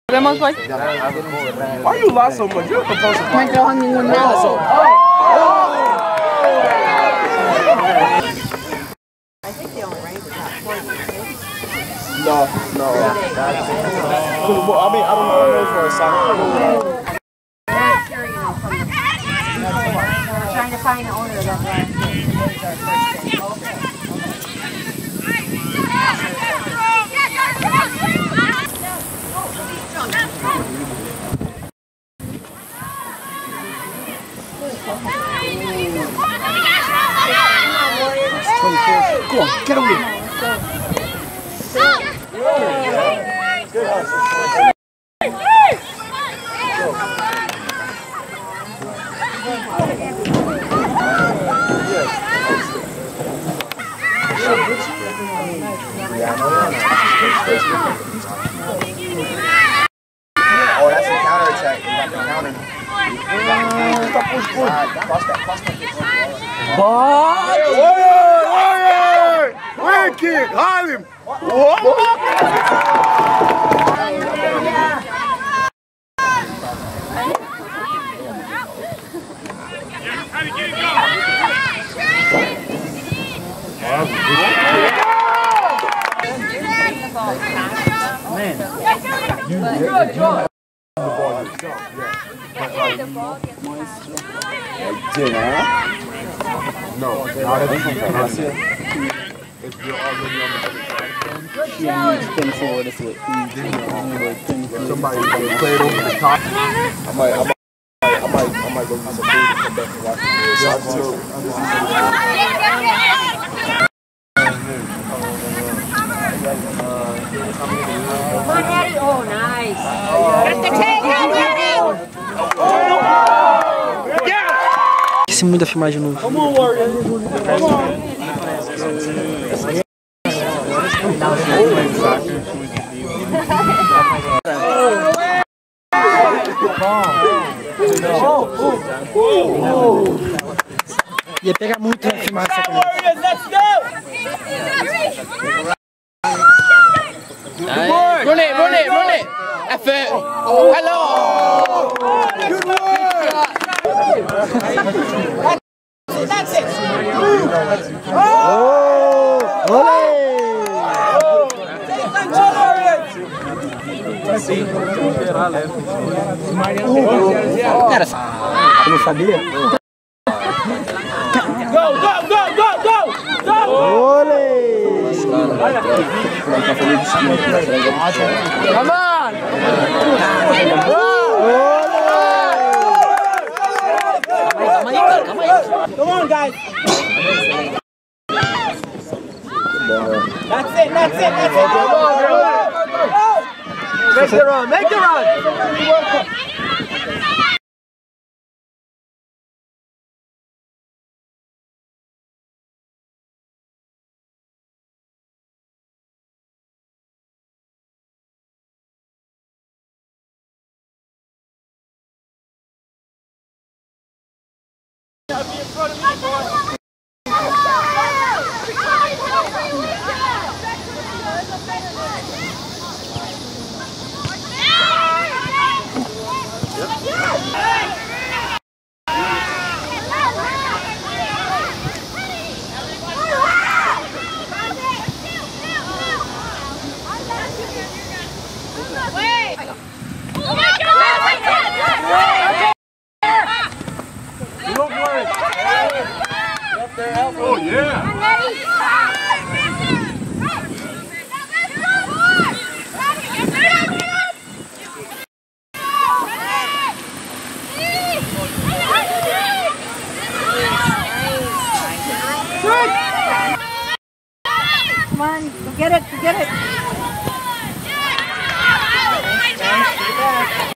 Vemos hoy. Why you lie so much? You're supposed to No he trabajado en ningún lado. No. Well, I mean, I don't know for a second. We're trying to find the owner of that land. Go on, get away. Oh, that's a counterattack. Counter. Red kick, Harlem. No, not if you're already on the spin forward this way. Somebody play it over the top. I might go get some food and come back and watch the Oh, nice. Esqueci muito da filmagem de novo. Ia pegar muito na filmagem essa coisa. Run it! Effort! Hello! Good work! That's it! Oh! Cara, eu não sabia. Go! Olê! Come on! Come on, guys! That's it! Come on, Make the run! Oh, yeah. Come on, go get it.